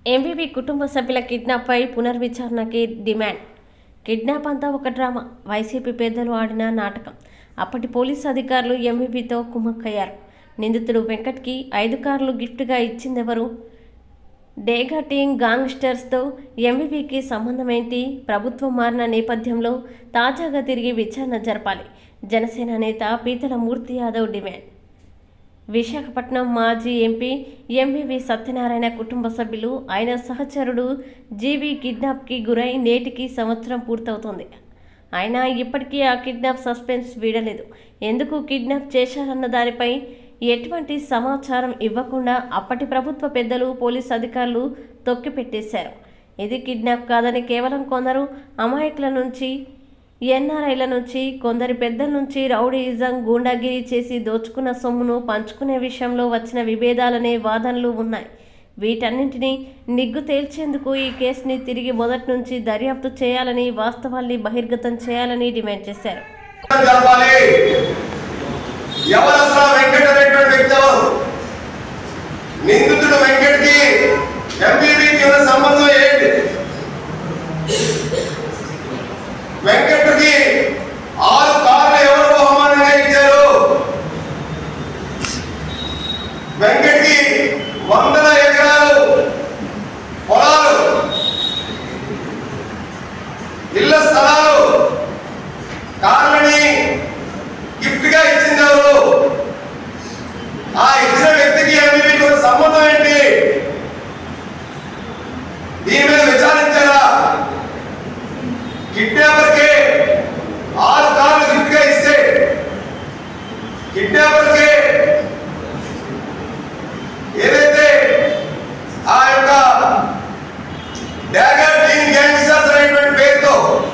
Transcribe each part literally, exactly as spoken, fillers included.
MVV కుటుంబ సభ్యుల కిడ్నాప్పై పునర్విచారణకి demand. Kidnap అంతా ఒక డ్రామా, వైసీపీ పెద్దలు ఆడిన నాటకం. అప్పటి పోలీసు అధికారులు ఎంవీవీతో కుమ్మక్కయ్యారు. నిందితుడు వెంకట్కి ఐదు కార్లు గిఫ్ట్గా ఇచ్చిందెవరు? డేగా టీం గాంగ్స్టర్స్తో ఎంవీవీకి సంబంధం ఏంటి? ప్రభుత్వం మారిన నేపథ్యంలో తాజాగా తిరిగి విచారణ జరపాలి. జనసేన నేత పీతల మూర్తి యాదవ్ డిమాండ్. విశాఖపట్నం మాజీ ఎంపీ ఎంవీవీ సత్యనారాయణ కుటుంబ సభ్యులు ఆయన సహచరుడు జీవీ కిడ్నాప్కి గురై నేటికి సంవత్సరం పూర్తవుతోంది. అయినా ఇప్పటికీ ఆ కిడ్నాప్ సస్పెన్స్ వీడలేదు. ఎందుకు కిడ్నాప్ చేశారన్న దానిపై ఎటువంటి సమాచారం ఇవ్వకుండా అప్పటి ప్రభుత్వ పెద్దలు, పోలీసు అధికారులు తొక్కిపెట్టేశారు. ఇది కిడ్నాప్ కాదని కేవలం కొందరు అమాయకుల నుంచి, ఎన్ఆర్ఐల నుంచి, కొందరి పెద్దల నుంచి రౌడీయిజం, గూండాగిరి చేసి దోచుకున్న సొమ్మును పంచుకునే విషయంలో వచ్చిన విభేదాలనే వాదనలు ఉన్నాయి. వీటన్నింటినీ నిగ్గు తేల్చేందుకు ఈ కేసుని తిరిగి మొదటి నుంచి దర్యాప్తు చేయాలని, వాస్తవాల్ని బహిర్గతం చేయాలని డిమాండ్ చేశారు. నిందితుడు వెంకట్కి ఎంవీవీకి ఉన్న సంబంధం ఏంటి? వెంకట్కి ఆరు కార్లు ఎవరు బహుమానంగా ఇచ్చారు? వెంకట్కి వందల ఎకరాలు పొలాలు, ఇళ్ల స్థలాలు, కార్లని గిఫ్ట్ గా ఇచ్చింది ఎవరు? ఆ ఇచ్చిన వ్యక్తికి ఎంవీవీకి ఉన్న సంబంధం ఏంటి? దీని మీద విచారించారా? కిడ్నాపర్కి ఆరు కార్లు గిఫ్ట్ గా ఇస్తే, కిడ్నాపర్కి ఏదైతే ఆ యొక్క డాగర్ టీమ్ గ్యాంగ్స్టర్స్ అనేటువంటి పేరుతో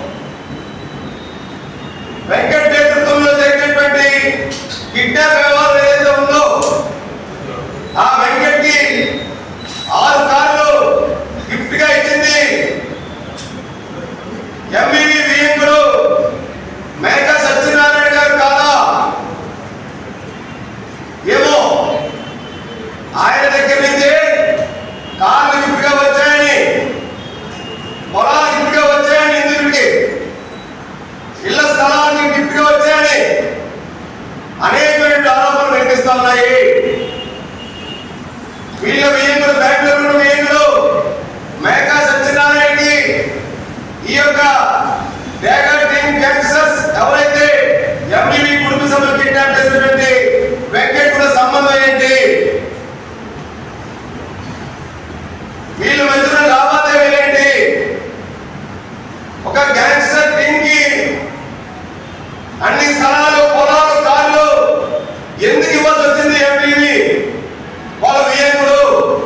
వెంకట్ నేతృత్వంలో జరిగినటువంటి కిడ్నాప్ వ్యవహారం ఏదైతే ఉందో, ఆ వెంకట్కి ఆరు కార్లు గిఫ్ట్ గా ఇచ్చింది ఎంవీవీ వియంకుడు మేకా సత్యనారాయణ గారు కాదా? ఏమో ఆయన దగ్గర నుంచే కార్లు గిఫ్ట్ గా వచ్చాయని, పొలాలు గిఫ్ట్ గా వచ్చాయని, నిందితుడికి ఇళ్ల స్థలానికి గిఫ్ట్ గా వచ్చాయని అనేకమైన ఆరోపణలు వినిపిస్తా ఉన్నాయి. వీళ్ళ వియంకుడు, బెంగళూరు వియంకుడు మేకా సత్యనారాయణకి ఈ యొక్క డాగర్ టీమ్ గ్యాంగ్స్టర్స్ ఎవరైతే ఎంవీవీ కుటుంబ సభ్యులు కిడ్నాప్ చేసినటువంటి వెంకట్ కూడా సంబంధం ఏంటి? వీళ్ళ మధ్యన లావాదేవీలు ఏంటి? ఒక గ్యాంగ్స్టర్ టీమ్ కి అన్ని స్థలాలు, పొలాలు, కార్లు ఎందుకు ఇవ్వాల్సి వచ్చింది? ఎంవీవీ వాళ్ళ వియంకుడు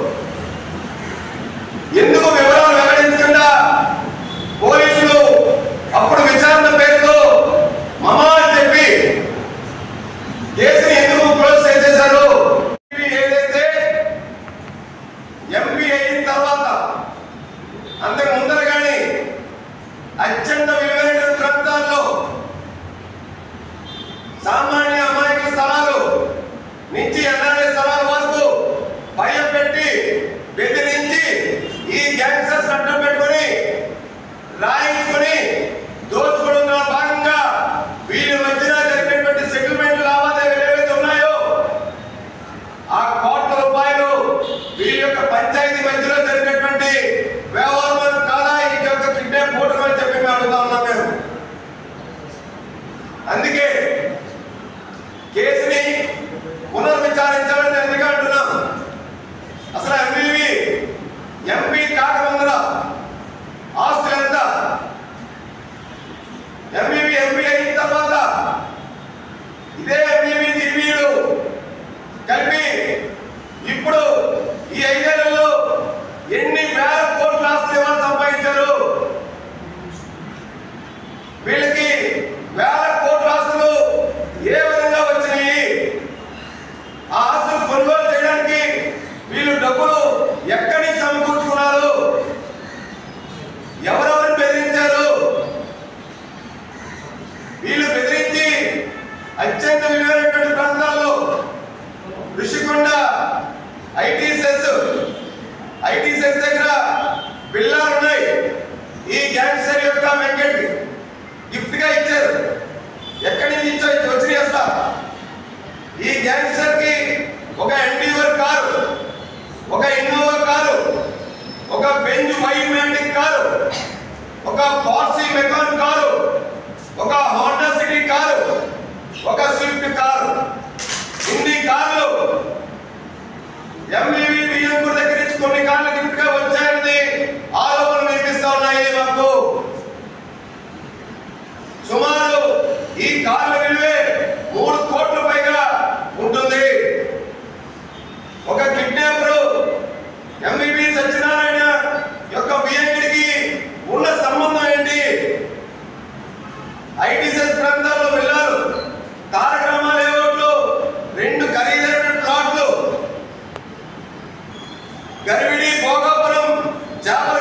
ఎందుకు వివరాలు వెల్లడించకుండా పోలీసులు అప్పుడు విచారణ పేరుతో మమా అని చెప్పి కేసుని ఎందుకు క్లోజ్ చేసేశారు? ఏదైతే ఎంపీ అయిన తర్వాత అంతకు ముందర కానీ అత్యంత విలువైన ప్రాంతాల్లో సామాన్య అమాయక స్థలాలు నుంచి ఎన్ఆర్ఐ స్థలాల వరకు భయం పెట్టి, బెదిరించి ఈ గ్యాంగ్స్టర్స్ అడ్డం పెట్టుకుని రాయించుకొని దోచుకోవడంలో భాగంగా వీళ్ళ మధ్యన జరిగినటువంటి సెటిల్మెంట్ లావాదేవీలు ఏవైతే ఉన్నాయో ఆ కోట్ల రూపాయలు వీళ్ళ యొక్క పంచాయతీ మధ్యలో జరిగినటువంటి వ్యవహారం కాదా ఈ యొక్క కిడ్నాప్ ఫోటో అని చెప్పి మేము అడుగుతా ఉన్నాం. మేము అందుకే కేసుని పునర్విచారించాలని ఎందుకు అంటున్నాం? అసలు ఎంవీవీ ఎంపీ కాకముందర ఆస్తులు ఎంత? ఎంవీవీ ఎంపీ అయిన తర్వాత ఇదే ఎంవీవీ జీవీలు కలిపి ఇప్పుడు ఈ ఐదేళ్లలో గ్యాంగ్స్టర్ యొక్క వెంకట్ గిఫ్ట్ గా ఇచ్చారు. ఎక్కడి నుంచి ఇచ్చా వచ్చి వస్తా ఈ గ్యాంగ్స్టర్ కి ఒక ఎన్డీవర్ కారు, ఒక ఇన్నోవా కారు, ఒక బెంజ్ వైమాటిక్ కారు, ఒక పార్సీ మెకాన్ కారు, ఒక హోండా సిటీ కారు, ఒక స్విఫ్ట్ కారు, ఇన్ని కార్లు ఎంవివి బియ్యంపూర్ దగ్గర నుంచి కొన్ని కార్లు గిఫ్ట్ గా వచ్చాయని ఆరోపణలు వినిపిస్తా ఉన్నాయి. మాకు సుమారు ఈ కార్ల విలువే మూడు కోట్ల పైగా ఉంటుంది. ఒక కిడ్నాపరు ఎంవివి సత్యనారాయణ యొక్క బియ్యంకిడికి ఉన్న సంబంధం ఏంటి? ఐటీసెస్ ప్రాంతాల్లో వెళ్ళారు. తారగ్రామ లేఅవుట్లో రెండు ఖరీదైన ప్లాట్లు గరివిడి భోగాపురం చేపల